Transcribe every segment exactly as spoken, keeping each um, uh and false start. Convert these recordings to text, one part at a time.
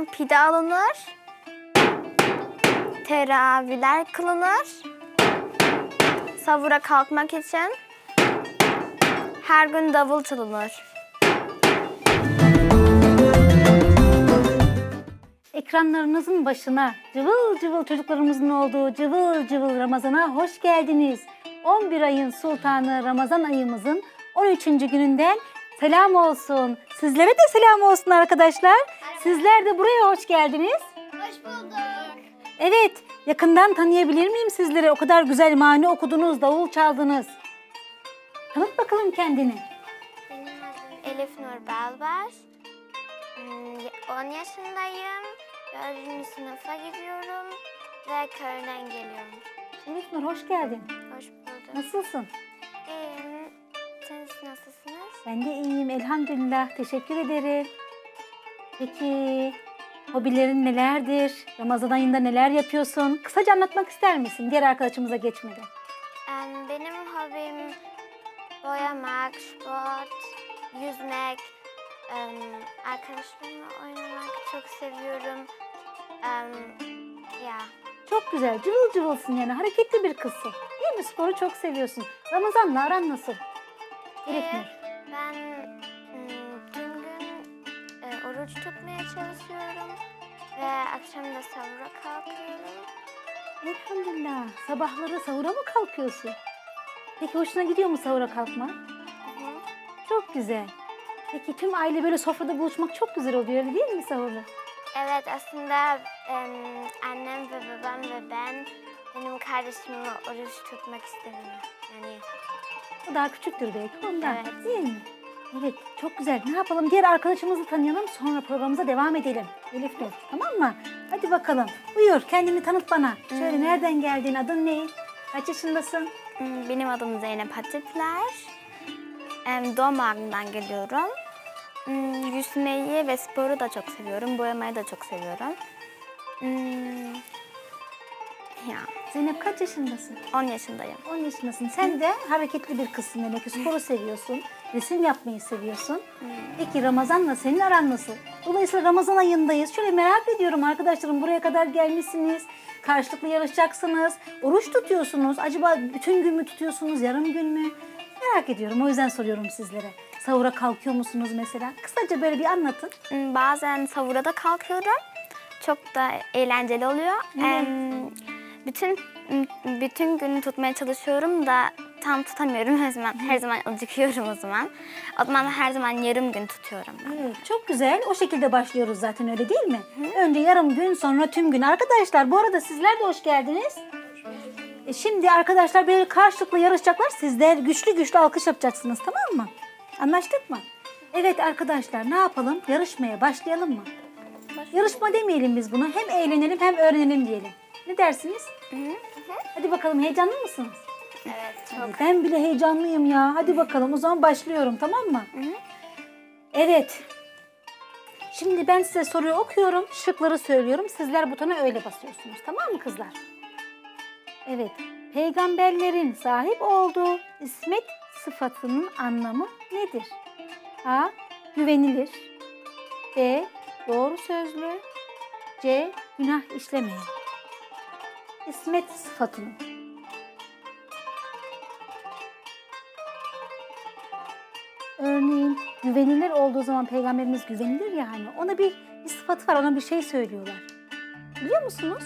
pide alınır. Teravihler kılınır. Sahura kalkmak için her gün davul çalınır. Ekranlarınızın başına cıvıl cıvıl çocuklarımızın olduğu cıvıl cıvıl Ramazan'a hoş geldiniz. on bir ayın sultanı Ramazan ayımızın on üçüncü gününden selam olsun. Sizlere de selam olsun arkadaşlar. Sizler de buraya hoş geldiniz. Hoş bulduk. Evet, yakından tanıyabilir miyim sizleri? O kadar güzel mani okudunuz, davul çaldınız. Tanıt bakalım kendini. Benim adım Elif Nur Balbaş. on yaşındayım. dördüncü sınıfa gidiyorum ve köyden geliyorum. Elif Nur hoş geldin. Hoş bulduk. Nasılsın? İyiyim. Siz nasılsınız? Ben de iyiyim elhamdülillah. Teşekkür ederim. Peki hobilerin nelerdir? Ramazan ayında neler yapıyorsun? Kısaca anlatmak ister misin? Diğer arkadaşımıza geçmeden. Em, Benim hobim boyamak, spor, yüzmek, em, arkadaşlarımla oynamak çok seviyorum. Em, Ya. Çok güzel. Cıvıl cıvılsın yani. Hareketli bir kızsın. Değil mi? Sporu çok seviyorsun. Ramazan'la aran nasıl? Elif Ee, Nur. Ben mm, tüm gün e, oruç tutmaya çalışıyorum ve akşam da sahura kalkıyorum. Elhamdülillah. Sabahları sahura mı kalkıyorsun? Peki hoşuna gidiyor mu sahura kalkmak? Hı hı. Çok güzel. Peki tüm aile böyle sofrada buluşmak çok güzel oluyor öyle değil mi sahurda? Evet, aslında em, annem ve babam ve ben benim kardeşimle oruç tutmak istemiyorum. Yani O daha küçüktür belki ondan. Evet. Değil mi? Evet, çok güzel. Ne yapalım? Diğer arkadaşımızı tanıyalım, sonra programımıza devam edelim. Elif Nur, tamam mı? Hadi bakalım. Buyur, kendini tanıt bana. Şöyle Hmm. nereden geldin, adın ne? Kaç yaşındasın? mm, benim adım Zeynep Hatipler. Em, Doğu Mağarı'ndan geliyorum. Mm, Yüzmeyi ve sporu da çok seviyorum. Boyamayı da çok seviyorum. Mm, Ya, Zeynep kaç yaşındasın? on yaşındayım. on yaşındasın. Sen de hareketli bir kızsın demek ki. Sporu seviyorsun, resim yapmayı seviyorsun. Peki Ramazan'la senin aran nasıl? Dolayısıyla Ramazan ayındayız. Şöyle merak ediyorum arkadaşlarım, buraya kadar gelmişsiniz. Karşılıklı yarışacaksınız. Oruç tutuyorsunuz. Acaba bütün gün mü tutuyorsunuz, yarım gün mü? Merak ediyorum. O yüzden soruyorum sizlere. Sahura kalkıyor musunuz mesela? Kısaca böyle bir anlatın. Mm, Bazen sahura da kalkıyorum. Çok da eğlenceli oluyor. Em, bütün bütün gün tutmaya çalışıyorum da tam tutamıyorum her zaman. Her zaman acıkıyorum o zaman. O zaman her zaman yarım gün tutuyorum ben. Evet, çok güzel. O şekilde başlıyoruz zaten öyle değil mi? Önce yarım gün sonra tüm gün. Arkadaşlar bu arada sizler de hoş geldiniz. E şimdi arkadaşlar böyle karşılıklı yarışacaklar. Sizler güçlü güçlü alkış yapacaksınız, tamam mı? Anlaştık mı? Evet arkadaşlar ne yapalım? Yarışmaya başlayalım mı? Yarışma demeyelim biz bunu. Hem eğlenelim hem öğrenelim diyelim. Ne dersiniz? Hı hı. Hadi bakalım, heyecanlı mısınız? Evet, çok. Hadi, ben bile heyecanlıyım ya. Hadi bakalım o zaman başlıyorum, tamam mı? Hı hı. Evet. Şimdi ben size soruyu okuyorum. Şıkları söylüyorum. Sizler butona öyle basıyorsunuz. Tamam mı kızlar? Evet. Peygamberlerin sahip olduğu ismet sıfatının anlamı nedir? A. Güvenilir. B. Doğru sözlü. C. Günah işlemeyen. İsmet sıfatının. Örneğin güvenilir olduğu zaman peygamberimiz güvenilir ya hani. Ona bir, bir sıfatı var, ona bir şey söylüyorlar. Biliyor musunuz?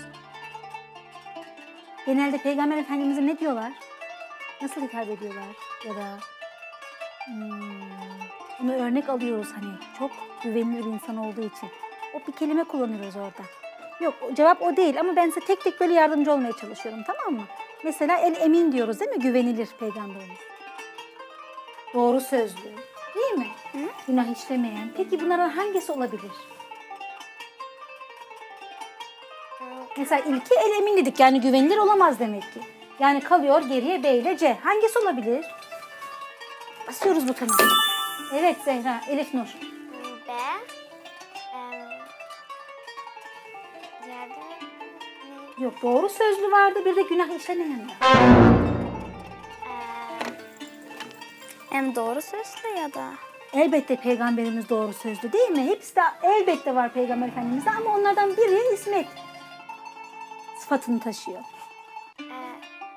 Genelde Peygamber Efendimiz'e ne diyorlar? Nasıl hitap ediyorlar? Ya da hmm, bunu örnek alıyoruz hani çok güvenilir bir insan olduğu için. O bir kelime kullanıyoruz orada. Yok cevap o değil ama ben size tek tek böyle yardımcı olmaya çalışıyorum, tamam mı? Mesela el emin diyoruz değil mi? Güvenilir peygamberimiz. Doğru sözlü değil mi? Hı? Günah işlemeyen. Peki bunlardan hangisi olabilir? Mesela ilki el emin dedik, yani güvenilir olamaz demek ki. Yani kalıyor geriye B ile C. Hangisi olabilir? Basıyoruz butona. Evet Zehra, Elif Nur. B. em, Diğerde ne? Yok, doğru sözlü vardı, bir de günah işlemeyen var. Em, Hem doğru sözlü ya da Elbette Peygamberimiz doğru sözlü değil mi? Hepsi de elbette var Peygamber Efendimiz'de ama onlardan biri İsmet sıfatını taşıyor. Ee,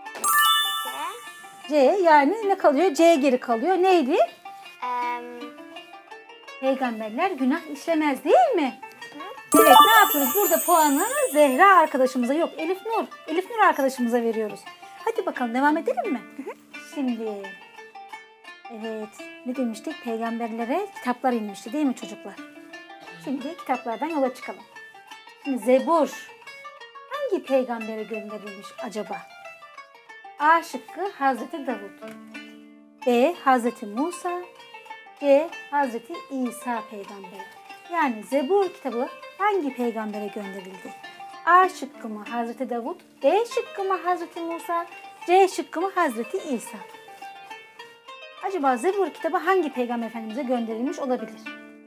C yani ne kalıyor? C geri kalıyor. Neydi? Em, Peygamberler günah işlemez değil mi? Evet, ne yapıyoruz? Burada puanı Zehra arkadaşımıza, yok Elif Nur. Elif Nur arkadaşımıza veriyoruz. Hadi bakalım devam edelim mi? Şimdi evet, ne demiştik? Peygamberlere kitaplar inmişti değil mi çocuklar? Şimdi kitaplardan yola çıkalım. Şimdi Zebur hangi peygambere gönderilmiş acaba? A şıkkı Hazreti Davud, B Hazreti Musa, C Hazreti İsa peygamber. Yani Zebur kitabı hangi peygambere gönderildi? A şıkkı mı Hazreti Davud, B şıkkı mı Hazreti Musa, C şıkkı mı Hazreti İsa? Acaba Zebur kitabı hangi peygamber efendimize gönderilmiş olabilir?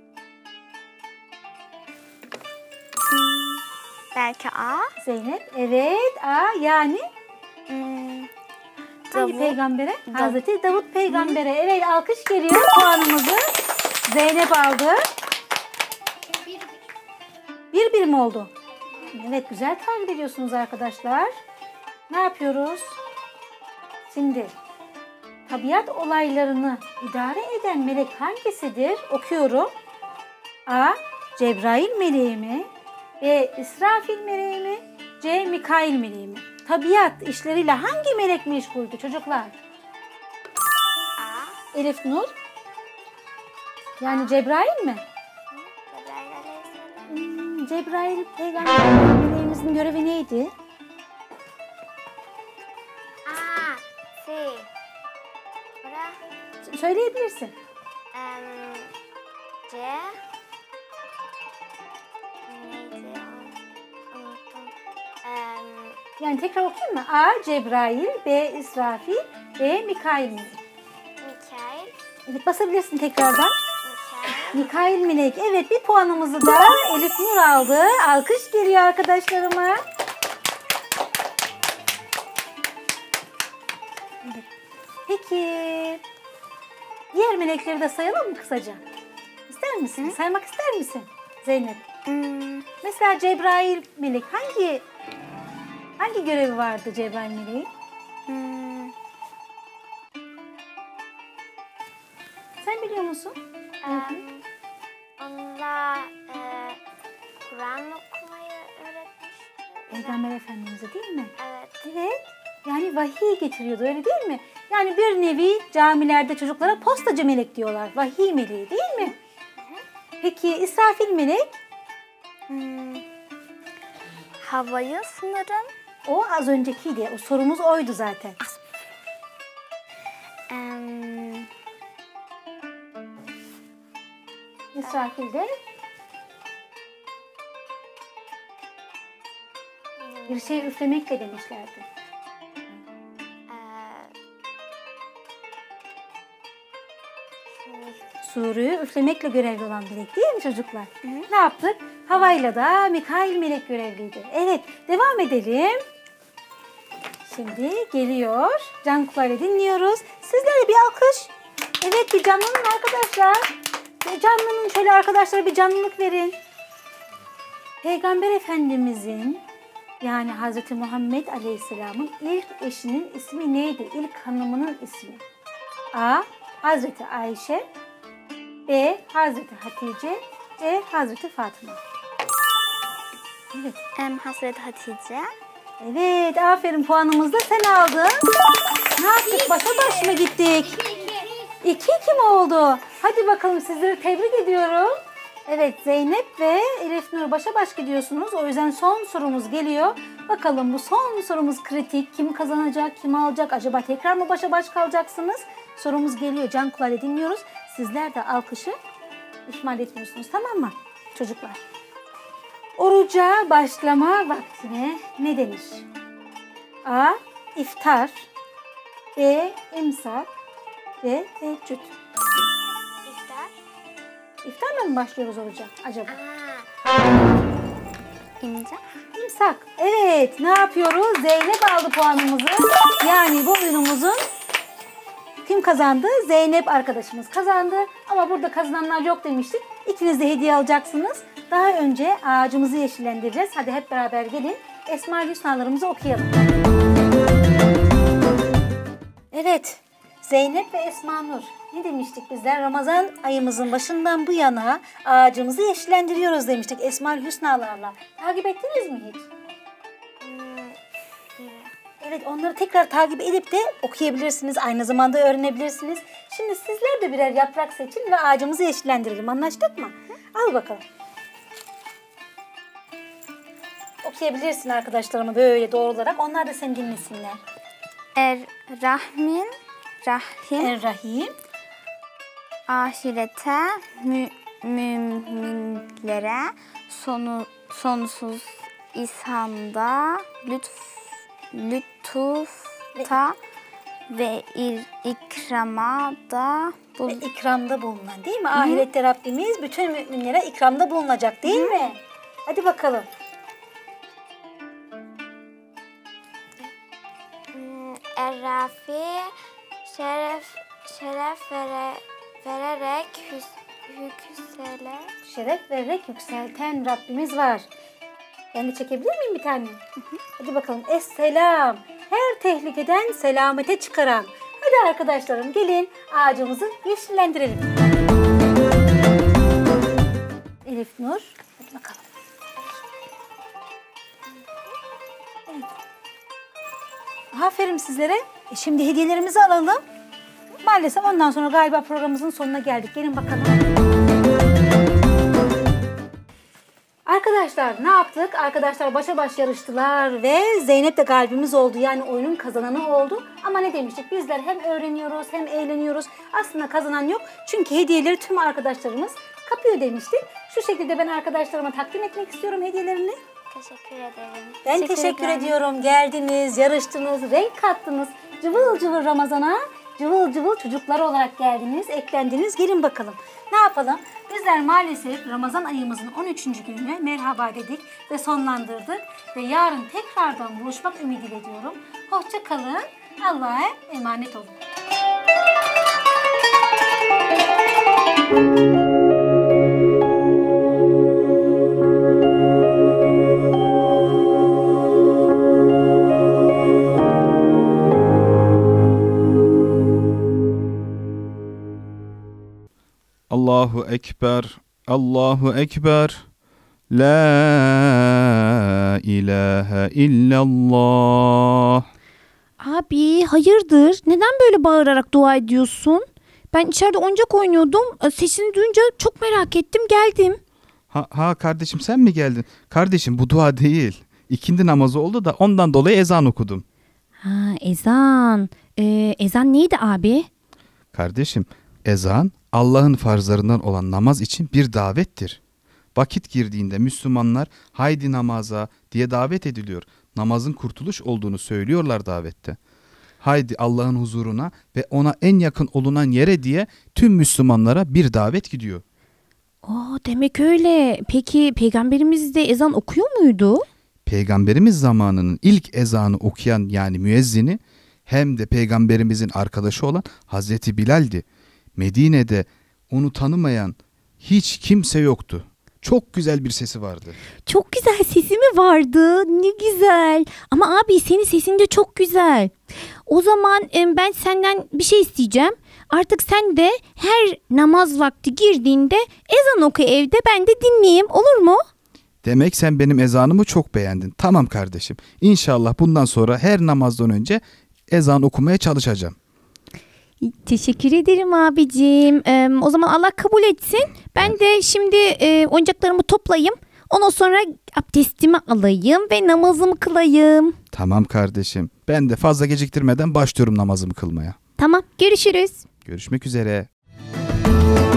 belki A. Zeynep, evet A yani Hmm, hangi Davud. peygambere? Davud. Hazreti Davud peygambere. Evet, alkış geliyor, puanımızı Zeynep aldı. Bir bir mi oldu? Evet, güzel takip ediyorsunuz arkadaşlar. Ne yapıyoruz? Şimdi tabiat olaylarını idare eden melek hangisidir? Okuyorum. A. Cebrail meleği mi? B. İsrafil meleği mi? C. Mikail meleği mi? Tabiat işleriyle hangi melek meşguldü çocuklar? A. Elif Nur. Yani Cebrail mi? Cebrail Aleyhisselam. Hmm, Cebrail peygamber meleğimizin görevi neydi? A. C. Bura. Söyleyebilirsin. Em, C. Neydi o? Unuttum. Em, Yani tekrar okuyayım mı? A. Cebrail, B. İsrafil, C. Mikail melek. Mikail. Evet, basabilirsin tekrardan. Mikail. Mikail melek. Evet, bir puanımızı da Elif Nur aldı. Alkış geliyor arkadaşlarıma. Evet. Peki diğer melekleri de sayalım mı kısaca? İster misin? Saymak ister misin Zeynep? Hmm, Mesela Cebrail melek hangi hangi görevi vardı Cebrail meleğin? hmm, Sen biliyor musun? em, onunla e, Kur'an okumayı öğretmişti. Peygamber Efendimiz'e değil mi? Evet. Evet. Yani vahiy getiriyordu, öyle değil mi? Yani bir nevi camilerde çocuklara postacı melek diyorlar. Vahiy meleği değil mi? Peki İsrafil melek? Hmm, havayı sanırım. O az öncekiydi. O sorumuz oydu zaten. Em, İsrafil de bir şey üflemekle demişlerdi. e, şimdi Suruyu üflemekle görevli olan melek değil mi çocuklar? Ne yaptık? Havayla da Mikail melek görevliydi. Evet, devam edelim. Şimdi geliyor. Can kulağıyla dinliyoruz. Sizlere bir alkış. Evet, bir canlanın arkadaşlar. Bir canlanın, şöyle arkadaşlara bir canlılık verin. Peygamber Efendimizin yani Hazreti Muhammed Aleyhisselam'ın ilk eşinin ismi neydi? İlk hanımının ismi. A. Hazreti Ayşe, B. Hazreti Hatice, C. Hazreti Fatıma. Evet. em, Hazreti Hatice. Evet, aferin, puanımızı da sen aldın. Ne yaptık? Başa baş mı gittik? iki iki mi oldu? Hadi bakalım, sizleri tebrik ediyorum. Evet, Zeynep ve Elif Nur başa baş gidiyorsunuz. O yüzden son sorumuz geliyor. Bakalım bu son sorumuz kritik. Kim kazanacak, kim alacak? Acaba tekrar mı başa baş kalacaksınız? Sorumuz geliyor. Can kulağıyla dinliyoruz. Sizler de alkışı ihmal etmiyorsunuz, tamam mı çocuklar? Oruca başlama vaktine ne denir? A. İftar, B. İmsak, C. Teheccüd. İftar. İftarla mı başlıyoruz oruca acaba? Aa. İnce. İmsak. Evet, ne yapıyoruz? Zeynep aldı puanımızı. Yani bu oyunumuzun kim kazandı? Zeynep arkadaşımız kazandı. Ama burada kazananlar yok demiştik. İkiniz de hediye alacaksınız. Daha önce ağacımızı yeşillendireceğiz. Hadi hep beraber gelin. Esma-ül Hüsnalarımızı okuyalım. Evet. Zeynep ve Esma Nur. Ne demiştik bizler? Ramazan ayımızın başından bu yana ağacımızı yeşillendiriyoruz demiştik Esma-ül Hüsnalarla. Takip ettiniz mi hiç? Evet, onları tekrar takip edip de okuyabilirsiniz. Aynı zamanda öğrenebilirsiniz. Şimdi sizler de birer yaprak seçin ve ağacımızı yeşillendirelim. Anlaştık mı? Al bakalım. Okuyabilirsin arkadaşlarıma böyle doğrularak. Onlar da seni dinlesinler. Er-Rahmin, Rahim, Er-Rahim. ahirete, mü, müminlere, sonu, sonsuz ihsanda, lütf, lütufta ve ir, ikrama da bul. Ve ikramda bulunan değil mi? Ahirette Rabbimiz bütün müminlere ikramda bulunacak değil Hı. mi? Hadi bakalım. Er-Rafi, şeref, şeref vere, vererek hüs, yüksele. Şeref vererek yükselten Rabbimiz var. Ben de çekebilir miyim bir tane? Hı hı. Hadi bakalım. Es-selam. Her tehlikeden selamete çıkaran. Hadi arkadaşlarım gelin ağacımızı yeşillendirelim. Elif Nur. Hadi bakalım. Evet. Aferin sizlere. E şimdi hediyelerimizi alalım. Maalesef ondan sonra galiba programımızın sonuna geldik. Gelin bakalım. Arkadaşlar ne yaptık? Arkadaşlar başa baş yarıştılar ve Zeynep de galibimiz oldu. Yani oyunun kazananı oldu. Ama ne demiştik? Bizler hem öğreniyoruz hem eğleniyoruz. Aslında kazanan yok. Çünkü hediyeleri tüm arkadaşlarımız kapıyor demiştik. Şu şekilde ben arkadaşlarıma takdim etmek istiyorum hediyelerini. Teşekkür ederim. Ben teşekkür, teşekkür ediyorum. Geldiniz, yarıştınız, renk kattınız. Cıvıl cıvıl Ramazan'a cıvıl cıvıl çocuklar olarak geldiniz, eklendiniz. Gelin bakalım. Ne yapalım? Bizler maalesef Ramazan ayımızın on üçüncü gününe merhaba dedik ve sonlandırdık. Ve yarın tekrardan buluşmak ümidiyle diyorum. Hoşça kalın. Allah'a emanet olun. Allahu Ekber, Allahu Ekber, La ilahe illallah. Abi hayırdır? Neden böyle bağırarak dua ediyorsun? Ben içeride oyuncak oynuyordum. Sesini duyunca çok merak ettim, geldim. Ha, ha kardeşim sen mi geldin? Kardeşim bu dua değil. İkindi namazı oldu da ondan dolayı ezan okudum. Ha ezan. Ee, ezan neydi abi? Kardeşim ezan Allah'ın farzlarından olan namaz için bir davettir. Vakit girdiğinde Müslümanlar haydi namaza diye davet ediliyor. Namazın kurtuluş olduğunu söylüyorlar davette. Haydi Allah'ın huzuruna ve ona en yakın olunan yere diye tüm Müslümanlara bir davet gidiyor. Oo, demek öyle. Peki peygamberimiz de ezan okuyor muydu? Peygamberimiz zamanının ilk ezanı okuyan yani müezzini hem de peygamberimizin arkadaşı olan Hazreti Bilal'di. Medine'de onu tanımayan hiç kimse yoktu. Çok güzel bir sesi vardı. Çok güzel sesi mi vardı? Ne güzel. Ama abi senin sesin de çok güzel. O zaman ben senden bir şey isteyeceğim. Artık sen de her namaz vakti girdiğinde ezan oku evde, ben de dinleyeyim, olur mu? Demek sen benim ezanımı çok beğendin. Tamam kardeşim. İnşallah bundan sonra her namazdan önce ezan okumaya çalışacağım. Teşekkür ederim abicim. Ee, o zaman Allah kabul etsin. Ben de şimdi e, oyuncaklarımı toplayayım. Ondan sonra abdestimi alayım ve namazımı kılayım. Tamam kardeşim. Ben de fazla geciktirmeden başlıyorum namazımı kılmaya. Tamam, görüşürüz. Görüşmek üzere.